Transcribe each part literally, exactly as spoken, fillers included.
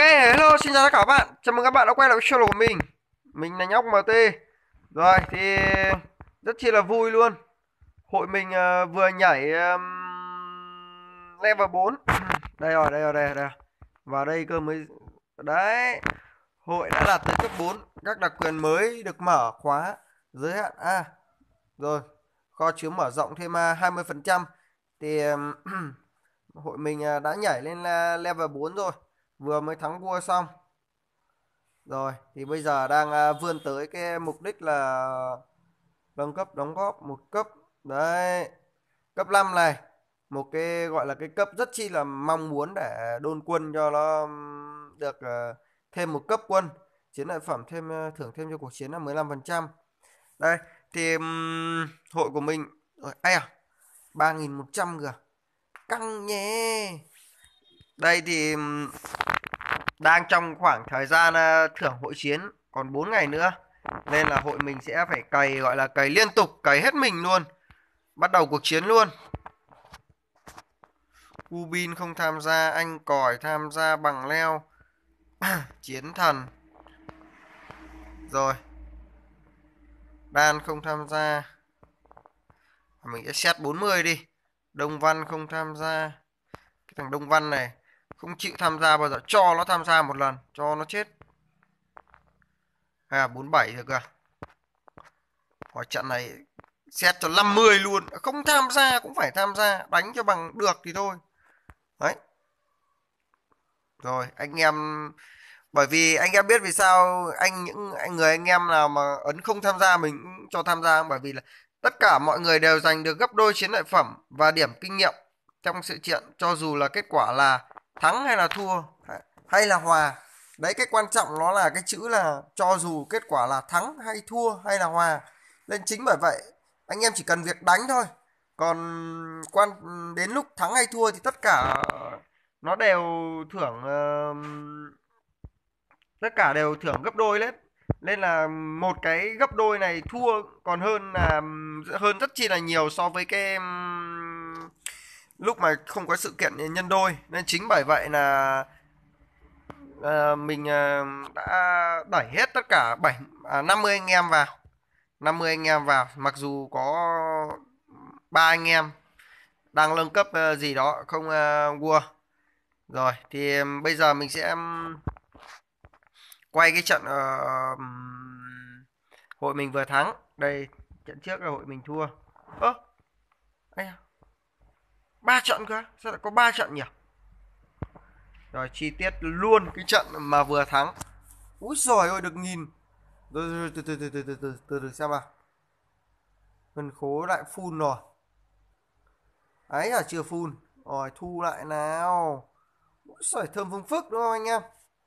Hello, xin chào tất cả các bạn. Chào mừng các bạn đã quay lại với channel của mình. Mình là nhóc em tê. Rồi thì rất chi là vui luôn. Hội mình ờ, vừa nhảy ờm, level bốn. Đây rồi, đây rồi, đây rồi, đây rồi. Vào đây cơ mới đấy. Hội đã đạt tới cấp bốn. Các đặc quyền mới được mở khóa giới hạn A. Rồi, kho chứa mở rộng thêm uh, hai mươi phần trăm. Thì ờm, hội mình ờ, đã nhảy lên uh, level bốn rồi. Vừa mới thắng vua xong. Rồi, thì bây giờ đang à, vươn tới cái mục đích là nâng cấp đóng góp một cấp. Đấy, cấp năm này. Một cái gọi là cái cấp rất chi là mong muốn để đôn quân cho nó ừm, được à, thêm một cấp quân. Chiến lợi phẩm thêm à, thưởng thêm cho cuộc chiến là mười lăm phần trăm. Đây, thì ừm, hội của mình rồi, ai à, ba nghìn một trăm kìa. Căng nhé. Đây thì ừm, đang trong khoảng thời gian à, thưởng hội chiến còn bốn ngày nữa, nên là hội mình sẽ phải cày, gọi là cày liên tục, cày hết mình luôn, bắt đầu cuộc chiến luôn. Ubin không tham gia, anh còi tham gia bằng leo. Chiến thần rồi, đan không tham gia, mình sẽ set bốn mươi đi. Đông văn không tham gia, cái thằng Đông Văn này không chịu tham gia bao giờ, cho nó tham gia một lần cho nó chết. À, bốn mươi bảy được à? Hỏi trận này xét cho năm mươi luôn, không tham gia cũng phải tham gia, đánh cho bằng được thì thôi. Đấy. Rồi, anh em, bởi vì anh em biết vì sao anh những anh người anh em nào mà ấn không tham gia mình cũng cho tham gia, bởi vì là tất cả mọi người đều giành được gấp đôi chiến lợi phẩm và điểm kinh nghiệm trong sự kiện, cho dù là kết quả là thắng hay là thua hay là hòa. Đấy, cái quan trọng nó là cái chữ là cho dù kết quả là thắng hay thua hay là hòa. Nên chính bởi vậy anh em chỉ cần việc đánh thôi, còn quan đến lúc thắng hay thua thì tất cả nó đều thưởng, ờ, tất cả đều thưởng gấp đôi lên. Nên là một cái gấp đôi này thua còn hơn là hơn rất chi là nhiều so với cái ừm, lúc mà không có sự kiện nhân đôi. Nên chính bởi vậy là ờ, mình ờ, đã đẩy hết tất cả bảy à, năm mươi anh em vào, năm mươi anh em vào, mặc dù có ba anh em đang nâng cấp ờ, gì đó không uh, vua. Rồi thì ừm, bây giờ mình sẽ ừm, quay cái trận ờ, ừm, hội mình vừa thắng. Đây, trận trước là hội mình thua. Ơ, à, ba trận cơ, sao lại có ba trận nhỉ? Rồi chi tiết luôn cái trận mà vừa thắng. Úi giời ơi, được nghìn. Rồi, rồi, từ từ từ từ từ từ từ từ xem nào. Ngân khố lại full rồi. Ấy là chưa full. Rồi thu lại nào. Úi giời, thơm phương phức đúng không anh em?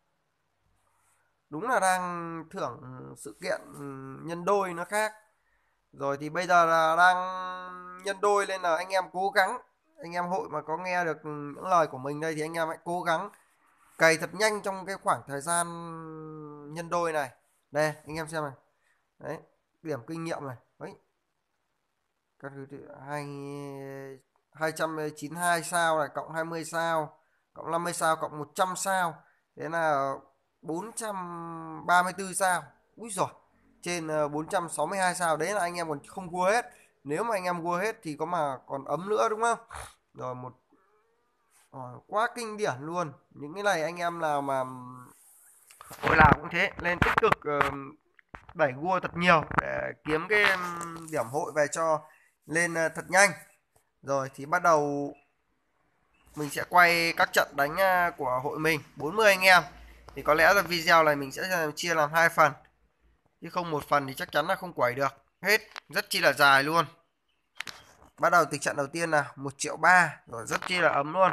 Đúng là đang thưởng sự kiện nhân đôi nó khác. Rồi thì bây giờ là đang nhân đôi, lên là anh em cố gắng, anh em hội mà có nghe được những lời của mình đây thì anh em hãy cố gắng cày thật nhanh trong cái khoảng thời gian nhân đôi này. Đây anh em xem này. Đấy, điểm kinh nghiệm này. Đấy, các thứ hai hai trăm chín mươi hai sao này, cộng hai mươi sao, cộng năm mươi sao, cộng một trăm sao, thế là bốn trăm ba mươi tư sao. Úi giời, trên ờ, bốn trăm sáu mươi hai sao. Đấy là anh em còn không vua hết. Nếu mà anh em vua hết thì có mà còn ấm nữa đúng không? Rồi một, rồi, quá kinh điển luôn. Những cái này anh em nào mà hội nào cũng thế, lên tích cực ờ, đẩy vua thật nhiều để kiếm cái điểm hội về cho lên ờ, thật nhanh. Rồi thì bắt đầu mình sẽ quay các trận đánh ờ, của hội mình bốn mươi anh em. Thì có lẽ là video này mình sẽ chia làm hai phần, chứ không một phần thì chắc chắn là không quẩy được hết, rất chi là dài luôn. Bắt đầu từ trận đầu tiên là một triệu ba, rồi rất chi là ấm luôn.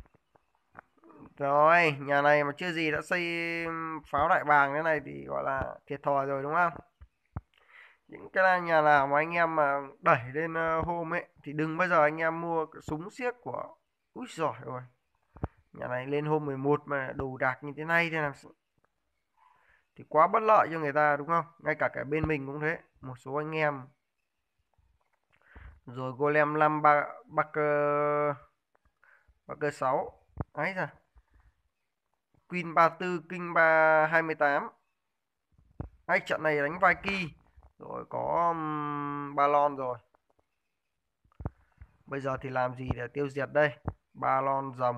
Rồi nhà này mà chưa gì đã xây pháo đại bàng thế này thì gọi là thiệt thòi rồi đúng không? Những cái nhà nào mà anh em mà đẩy lên ờ, hôm ấy thì đừng bao giờ anh em mua súng xiếc của, úi giỏi rồi, nhà này lên hôm mười một mà đồ đạc như thế này thì làm thì quá bất lợi cho người ta đúng không? Ngay cả cả bên mình cũng thế, một số anh em. Rồi golem năm ba Barker Barker sáu ấy ra, Queen ba tư, King ba hai mươi tám. Đấy, trận này đánh vai Ki. Rồi có um, ba lon rồi. Bây giờ thì làm gì để tiêu diệt đây? Ba lon rồng.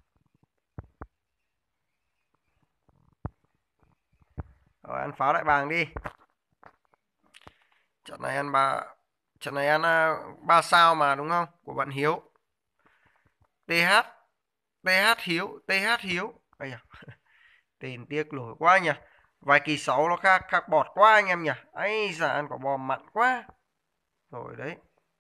Rồi ăn pháo đại bàng đi. Trận này ăn ba trận này ăn uh, ba sao mà đúng không? Của bạn Hiếu. tê hát tê hát Hiếu, tê hát Hiếu. Ây da, tên tiếc lỗi quá nhỉ. Vài kỳ sáu nó khác khác bọt quá anh em nhỉ. Ấy da, ăn quả bom mặn quá. Rồi đấy.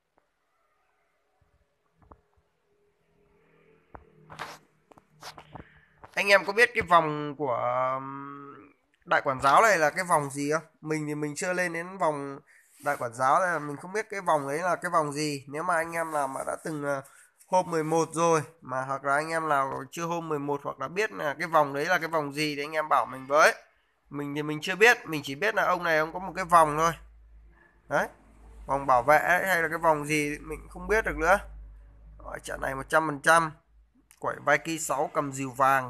Anh em có biết cái vòng của um, đại quản giáo này là cái vòng gì không? Mình thì mình chưa lên đến vòng đại quản giáo này, là mình không biết cái vòng ấy là cái vòng gì. Nếu mà anh em nào mà đã từng uh, hôm mười một rồi, mà hoặc là anh em nào chưa hôm mười một hoặc là biết là cái vòng đấy là cái vòng gì thì anh em bảo mình với. Mình thì mình chưa biết, mình chỉ biết là ông này ông có một cái vòng thôi. Đấy, vòng bảo vệ ấy, hay là cái vòng gì mình không biết được nữa. Ở trận này một trăm phần trăm quẩy Viking sáu cầm rìu vàng.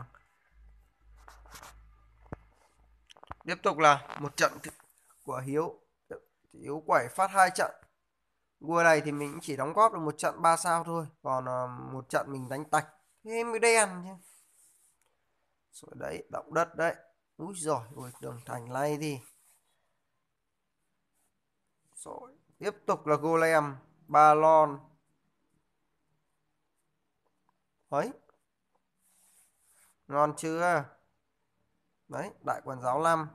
Tiếp tục là một trận của Hiếu. Hiếu quẩy phát hai trận. Vua này thì mình chỉ đóng góp được một trận ba sao thôi. Còn uh, một trận mình đánh tạch. Thế mới đen chứ. Rồi đấy, động đất đấy. Úi giời, ôi đường thành lay đi. Rồi, tiếp tục là Golem, ba lon. Đấy. Ngon chưa? Đấy, đại quản giáo năm.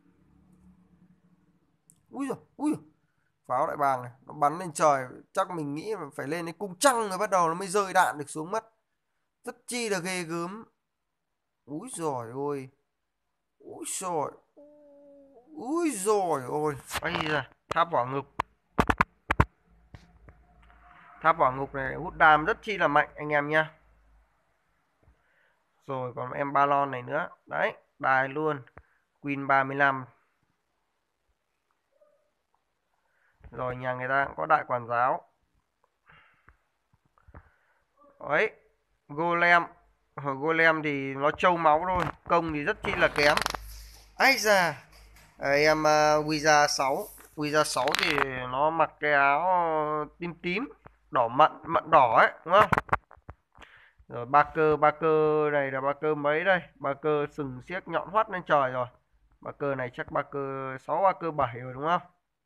Úi giời, úi giời. Pháo đại bàng này, nó bắn lên trời, chắc mình nghĩ là phải lên đến cung trăng rồi bắt đầu nó mới rơi đạn được xuống mất. Rất chi là ghê gớm. Úi giời ôi. Úi giời. Úi giời ôi. Bây giờ tháp hỏa ngục. Tháp hỏa ngục này hút đam rất chi là mạnh anh em nhá. Rồi còn em Balon này nữa. Đấy, bài luôn. Queen ba mươi lăm. Rồi nhà người ta cũng có đại quản giáo. Đấy, Golem. Hồi Golem thì nó trâu máu thôi, công thì rất chi là kém. Ây da. Em uh, Wiza sáu. Wiza sáu thì nó mặc cái áo tím tím, đỏ mận, mận đỏ ấy, đúng không? Rồi ba cơ, ba cơ này là ba cơ mấy đây? Ba cơ sừng xiếc nhọn hoắt lên trời rồi. Ba cơ này chắc ba cơ sáu, ba cơ bảy rồi đúng không?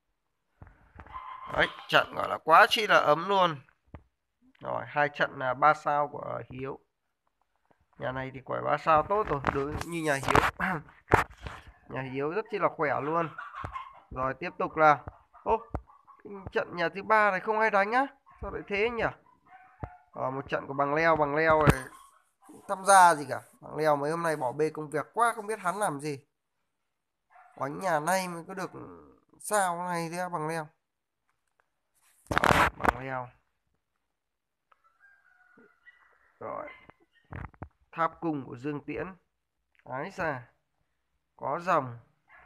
Đấy, trận gọi là quá chi là ấm luôn. Rồi, hai trận là ba sao của Hiếu. Nhà này thì quẩy ba sao tốt rồi, đối như nhà Hiếu. Nhà Hiếu rất chi là khỏe luôn. Rồi tiếp tục là ô, trận nhà thứ ba này không ai đánh á, sao lại thế nhỉ? Ở một trận của bằng leo, bằng leo này tham gia gì cả. Bằng leo mấy hôm nay bỏ bê công việc quá, không biết hắn làm gì. Đánh nhà này mới có được sao này thế bằng leo. Bằng leo. Rồi. Tháp cung của Dương Tiễn. Ái xa. Có rồng.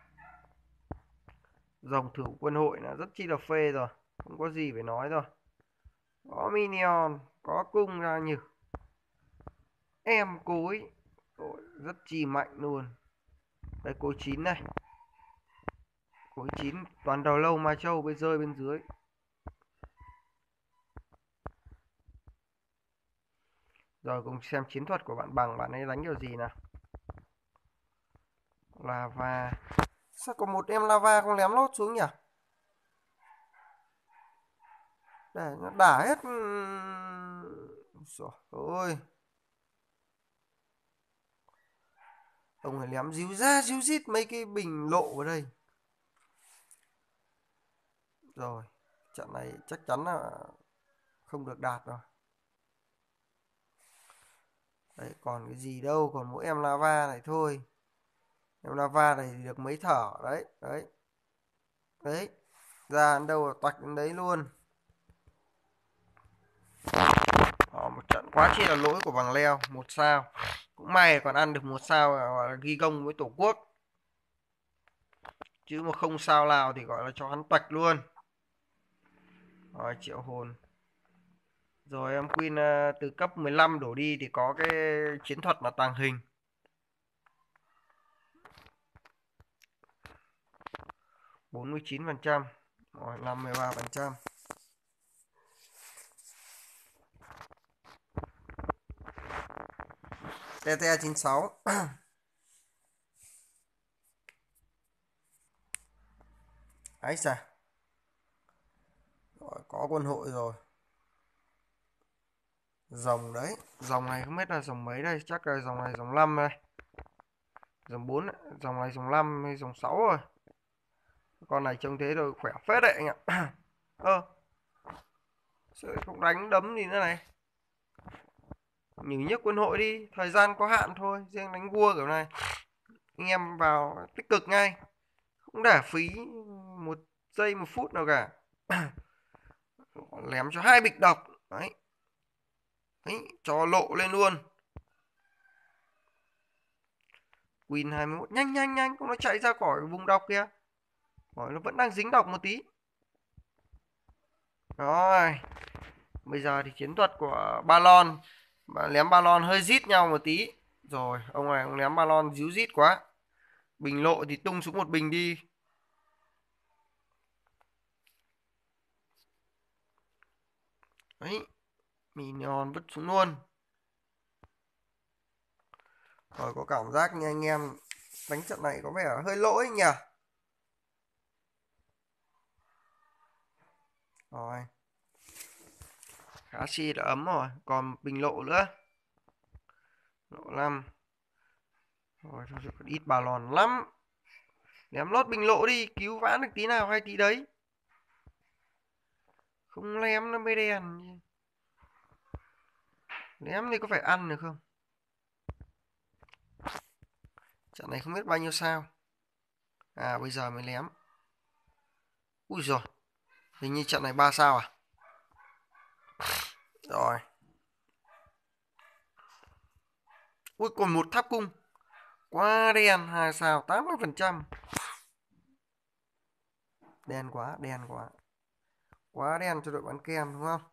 Rồng thử quân hội là rất chi là phê rồi. Không có gì phải nói rồi. Có minion. Có cung ra như. Em cối. Rồi, rất chi mạnh luôn. Đây cối chín này. Cối chín toàn đầu lâu Mai Châu bây rơi bên dưới. Rồi cùng xem chiến thuật của bạn Bằng, bạn ấy đánh kiểu gì nào. Lava. Sao có một em lava không lém lốt xuống nhỉ? Để nó đả hết. Rồi ôi. Ông này lém díu ra díu dít mấy cái bình lộ ở đây. Rồi, trận này chắc chắn là không được đạt rồi. Đấy, còn cái gì đâu, còn mỗi em lava này thôi. Em lava này thì được mấy thở, đấy, đấy. Đấy, ra đến đâu là toạch đến đấy luôn. Đó, một trận quá chi là lỗi của bằng leo, một sao. Cũng may còn ăn được một sao gọi là ghi công với tổ quốc. Chứ mà không sao nào thì gọi là cho hắn toạch luôn. Rồi, triệu hồn. Rồi em Queen uh, từ cấp mười lăm đổ đi thì có cái chiến thuật là tàng hình. bốn mươi chín phần trăm. Rồi, năm mươi ba phần trăm. tê tê chín sáu. Ấy xa. Rồi, có quân hội rồi. Dòng đấy, dòng này không biết là dòng mấy đây, chắc là dòng này dòng năm đây. Dòng bốn, dòng này dòng năm hay dòng sáu rồi. Con này trông thế rồi khỏe phết đấy anh ạ. Ơ. Sao không đánh đấm gì nữa này? Nhử nhức quân hội đi, thời gian có hạn thôi, riêng đánh vua kiểu này anh em vào tích cực ngay, không để phí một giây một phút nào cả. Lém cho hai bịch độc đấy, đấy cho lộ lên luôn. Queen hai mươi mốt, nhanh nhanh nhanh, không nó chạy ra khỏi vùng độc kia, rồi nó vẫn đang dính độc một tí. Rồi bây giờ thì chiến thuật của Balon, mà lém Balon hơi rít nhau một tí. Rồi ông này ông lém Balon díu rít quá, bình lộ thì tung xuống một bình đi. Đấy, minion vứt xuống luôn. Rồi có cảm giác như anh em đánh trận này có vẻ hơi lỗi nhỉ. Rồi khá chi đã ấm rồi, còn bình lộ nữa, lộ năm. Rồi thôi còn ít bà lòn lắm, ném lót bình lộ đi, cứu vãn được tí nào hay tí đấy, không ném nó mới đen. Ném thì có phải ăn được không? Trận này không biết bao nhiêu sao. À bây giờ mới ném. Ui rồi, hình như trận này ba sao à? Rồi. Ui còn một tháp cung. Quá đen, hai sao, tám mươi phần trăm. Đen quá, đen quá. Quá đen cho đội bắn kem đúng không?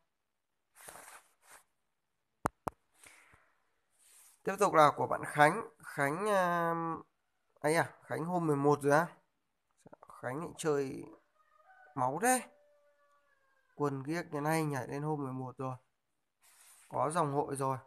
Tiếp tục là của bạn Khánh. Khánh uh, ấy à, Khánh hôm mười một rồi á. Khánh lại chơi máu thế. Quần ghiếc như này nhảy lên hôm mười một rồi. Có dòng hội rồi.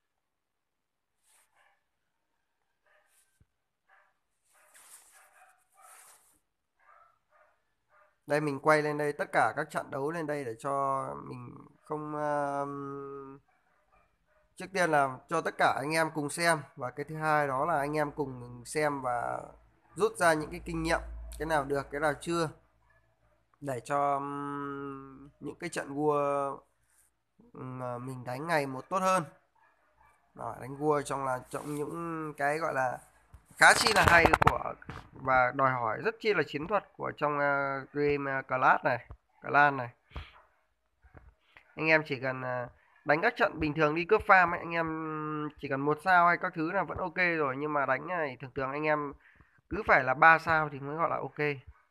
Đây mình quay lên đây tất cả các trận đấu lên đây để cho mình không uh, trước tiên là cho tất cả anh em cùng xem, và cái thứ hai đó là anh em cùng xem và rút ra những cái kinh nghiệm, cái nào được cái nào chưa, để cho um, những cái trận vua um, mình đánh ngày một tốt hơn. Đó, đánh vua trong là trong những cái gọi là khá chi là hay của và đòi hỏi rất chi là chiến thuật của trong uh, game uh, class này, clan này. Anh em chỉ cần uh, đánh các trận bình thường đi cướp farm ấy, anh em chỉ cần một sao hay các thứ là vẫn ok rồi, nhưng mà đánh này thường thường anh em cứ phải là ba sao thì mới gọi là ok.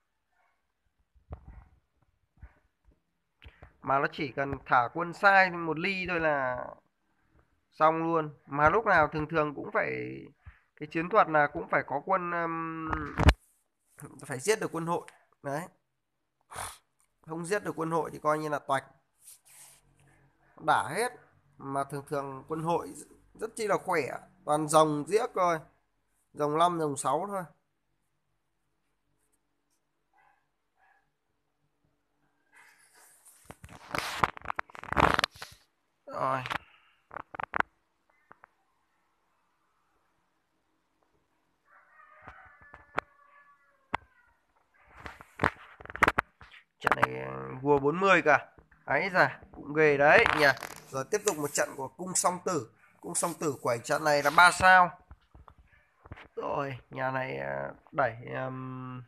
Mà nó chỉ cần thả quân sai một ly thôi là xong luôn, mà lúc nào thường thường cũng phải cái chiến thuật là cũng phải có quân um, phải giết được quân hội đấy, không giết được quân hội thì coi như là toạch, đả hết. Mà thường thường quân hội rất chi là khỏe, toàn rồng giết thôi, rồng năm rồng sáu thôi. Rồi trận này vua bốn mươi cả ấy, ra cũng ghê đấy nhỉ. Rồi tiếp tục một trận của cung song tử. Cung song tử quẩy trận này là ba sao. Rồi nhà này đẩy um...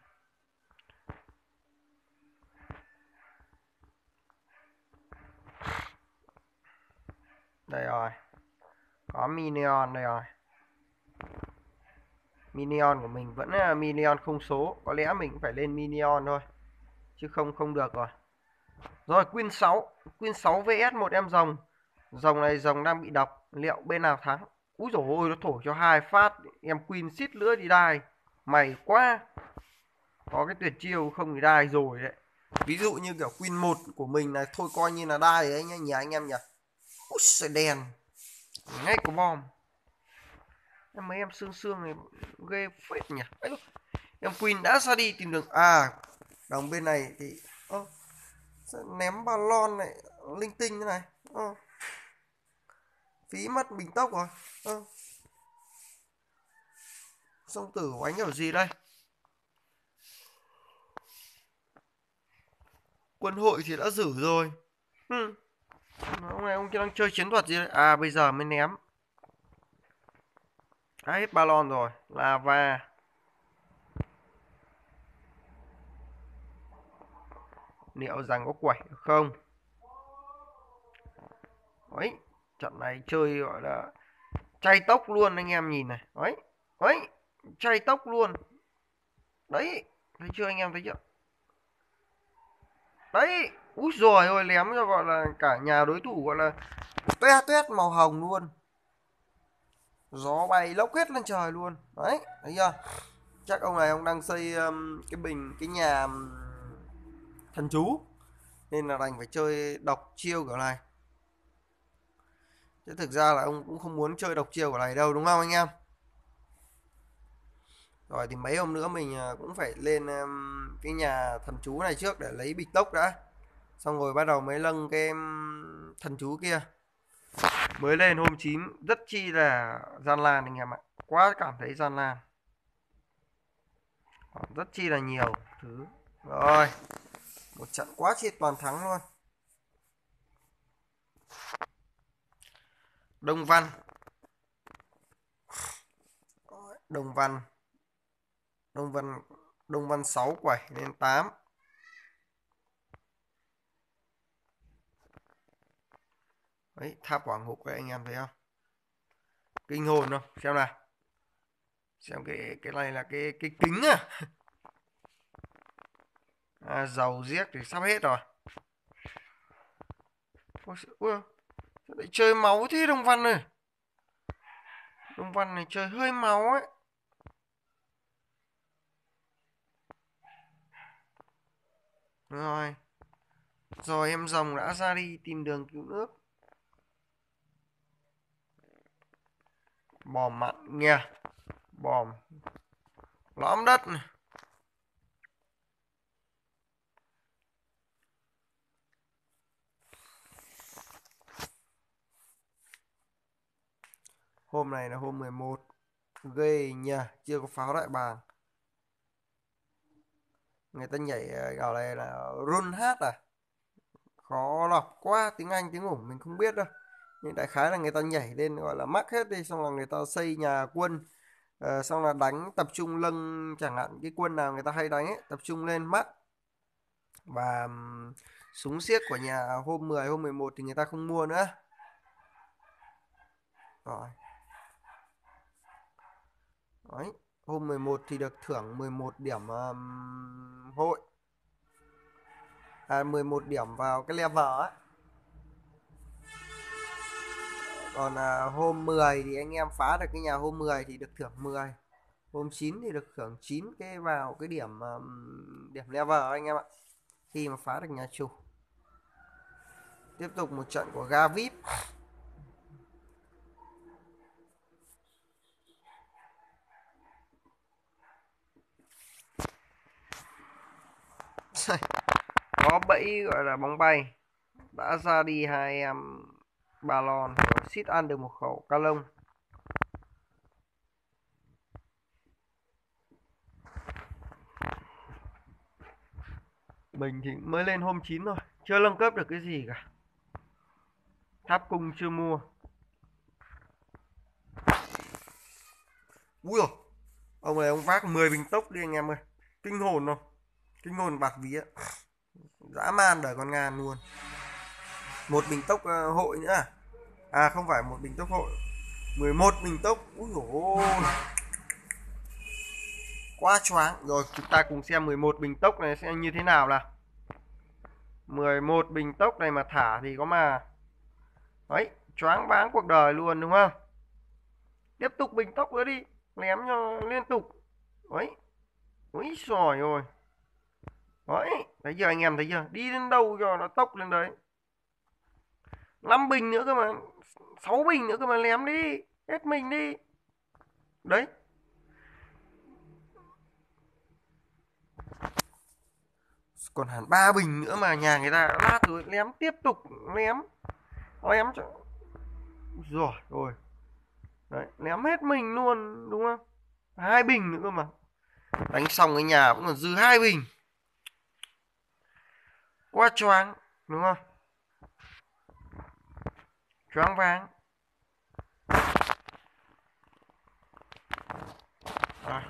đây rồi, có minion đây rồi. Minion của mình vẫn là minion không số, có lẽ mình phải lên minion thôi chứ không không được rồi. Rồi Queen sáu, Queen sáu vs một em rồng. Rồng này rồng đang bị độc, liệu bên nào thắng? Úi dồi ôi, nó thổi cho hai phát, em Queen xít nữa thì đai. Mày quá. có cái tuyệt chiêu không thì đai rồi đấy. Ví dụ như kiểu Queen một của mình là thôi coi như là đai đấy nhá, nhà anh em nhỉ. Úi giời đèn, ngay có bom. Em mấy em xương xương này ghê phết nhỉ. Ấy, em Queen đã ra đi tìm đường à, đồng bên này thì ơ, ném ballon này linh tinh thế này. Ơ, phí mất bình tốc rồi. Ơ, song tử của anh kiểu gì đây? Quân hội thì đã rử rồi. Hmm. Ông này ông kia đang chơi chiến thuật gì đấy? À bây giờ mới ném. Đã hết ballon rồi. Lava. Liệu rằng có quẩy được không? Đấy, trận này chơi gọi là chay tốc luôn anh em nhìn này. Đấy, đấy, chay tốc luôn. Đấy, thấy chưa anh em thấy chưa? Đấy, úi rồi ôi lém cho gọi là cả nhà đối thủ gọi là tuét tuét màu hồng luôn. Gió bay lốc hết lên trời luôn. Đấy, thấy chưa? Chắc ông này ông đang xây um, cái bình cái nhà um, thần chú nên là đành phải chơi độc chiêu kiểu này. Chứ thực ra là ông cũng không muốn chơi độc chiêu kiểu này đâu đúng không anh em? Rồi thì mấy hôm nữa mình à, cũng phải lên um, cái nhà thần chú này trước để lấy bịch tốc đã. Xong rồi bắt đầu mới lâng cái um, thần chú kia. Mới lên hôm chín rất chi là gian nan anh em ạ. Quá cảm thấy gian nan. Rất chi là nhiều thứ. Rồi, một trận quá chi toàn thắng luôn. Đông Văn. Đông Văn. Đông Văn Đông Văn sáu quẩy lên tám. Đấy, tháp hỏa ngục đấy anh em thấy không? Kinh hồn không? Xem nào. Xem cái cái này là cái cái kính à. À dầu giết thì sắp hết rồi. Ôi, ui, sao lại chơi máu thế Đông Văn này? Đông Văn này chơi hơi máu ấy. Rồi. Rồi em rồng đã ra đi tìm đường cứu nước. Bò mặn nha. Bòm. Lõm đất này. Hôm này là hôm mười một. Ghê nha, chưa có pháo đại bàng. Người ta nhảy gào này là run hát à. Khó đọc quá, tiếng Anh tiếng ủng mình không biết đâu. Nhưng đại khái là người ta nhảy lên gọi là mắc hết đi, xong là người ta xây nhà quân, ờ, xong là đánh tập trung lưng chẳng hạn cái quân nào người ta hay đánh ấy, tập trung lên mắc. Và um, súng siếc của nhà hôm mười hôm mười một thì người ta không mua nữa. Rồi. Đấy, hôm mười một thì được thưởng mười một điểm um, hội. À mười một điểm vào cái level ấy. Còn à, hôm mười thì anh em phá được cái nhà hôm mười thì được thưởng mười. Hôm chín thì được thưởng chín cái vào cái điểm um, điểm level anh em ạ. Khi mà phá được nhà chủ. Tiếp tục một trận của ga vê i pê. Có bẫy gọi là bóng bay. Đã ra đi hai em Balon rồi xít ăn được một khẩu ca lông. Mình thì mới lên hôm chín thôi, chưa nâng cấp được cái gì cả. Tháp cung chưa mua. Ui dồi, ông này ông vác mười bình tốc đi anh em ơi. Kinh hồn không? Kinh hồn bạt vía. Dã man đời con ngàn luôn. Một bình tốc uh, hội nữa à? À không phải một bình tốc hội, mười một bình tốc. Úi dồi ôi, quá choáng. Rồi chúng ta cùng xem mười một bình tốc này sẽ như thế nào nào. Mười một bình tốc này mà thả thì có mà. Đấy, choáng váng cuộc đời luôn đúng không? Tiếp tục bình tốc nữa đi, ném cho liên tục. Đấy, úi giời ơi, Đấy, thấy chưa anh em, thấy chưa? Đi đến đâu cho nó tốc lên đấy. Năm bình nữa cơ mà, sáu bình nữa cơ mà, ném đi, hết mình đi. Đấy, còn hẳn ba bình nữa mà, nhà người ta đã lát rồi, ném tiếp tục, ném, ném cho. Rồi, rồi. Đấy, ném hết mình luôn, đúng không? Hai bình nữa cơ mà. Đánh xong cái nhà vẫn còn dư hai bình. Quá choáng, đúng không? Choáng váng. Rồi,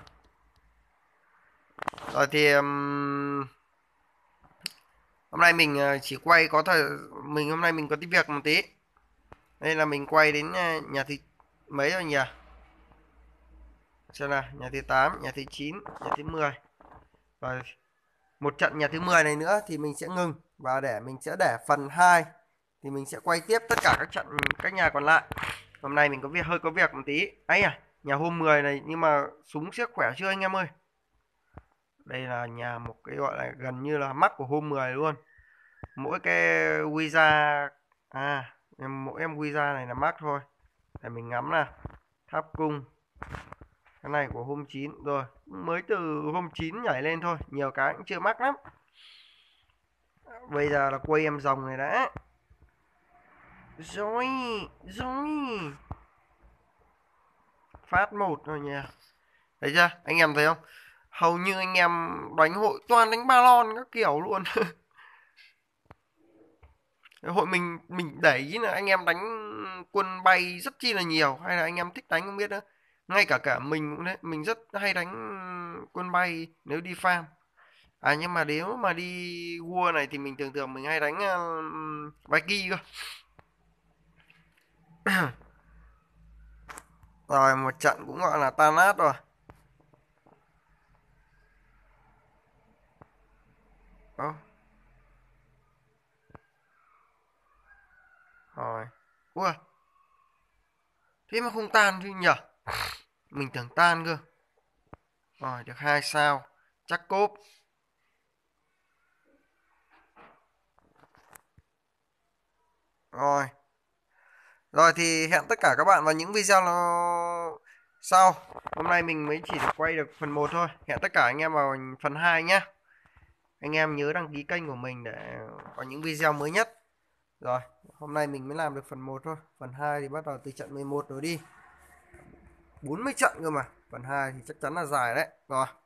rồi thì um, hôm nay mình ờ, chỉ quay có thời mình hôm nay mình có tí việc một tí. Đây là mình quay đến ờ, nhà thứ mấy rồi nhỉ? Xem nào, nhà thứ tám, nhà thứ chín, nhà thứ mười. Rồi một trận nhà thứ mười này nữa thì mình sẽ ngừng, và để mình sẽ để phần hai thì mình sẽ quay tiếp tất cả các trận các nhà còn lại. Hôm nay mình có việc hơi có việc một tí. Ấy à, nhà hôm mười này nhưng mà súng siếc khỏe chưa anh em ơi? Đây là nhà một cái gọi là gần như là mắc của hôm mười luôn. Mỗi cái Wiza à em mỗi em Wiza này là mắc thôi. Để mình ngắm nào. Tháp cung. Cái này của hôm chín rồi, mới từ hôm chín nhảy lên thôi, nhiều cái cũng chưa mắc lắm. Bây giờ là quay em rồng này đã. Rồi, rồi. Phát một rồi nha. Thấy chưa? Anh em thấy không? Hầu như anh em đánh hội toàn đánh ba lon các kiểu luôn. Hội mình mình để ý là anh em đánh quân bay rất chi là nhiều, hay là anh em thích đánh không biết nữa. Ngay cả cả mình cũng thế, mình rất hay đánh quân bay nếu đi farm. À nhưng mà nếu mà đi War này thì mình thường thường mình hay đánh uh, Viking cơ. Rồi một trận cũng gọi là tan nát rồi. Đó. Rồi. Ui, thế mà không tan chứ nhở? Mình tưởng tan cơ. Rồi được hai sao. Chắc cốp. Rồi. Rồi thì hẹn tất cả các bạn vào những video nó sau. Hôm nay mình mới chỉ được quay được phần một thôi. Hẹn tất cả anh em vào phần hai nhé. Anh em nhớ đăng ký kênh của mình để có những video mới nhất. Rồi, hôm nay mình mới làm được phần một thôi. Phần hai thì bắt đầu từ trận mười một rồi đi. bốn mươi trận cơ mà. Phần hai thì chắc chắn là dài đấy. Rồi.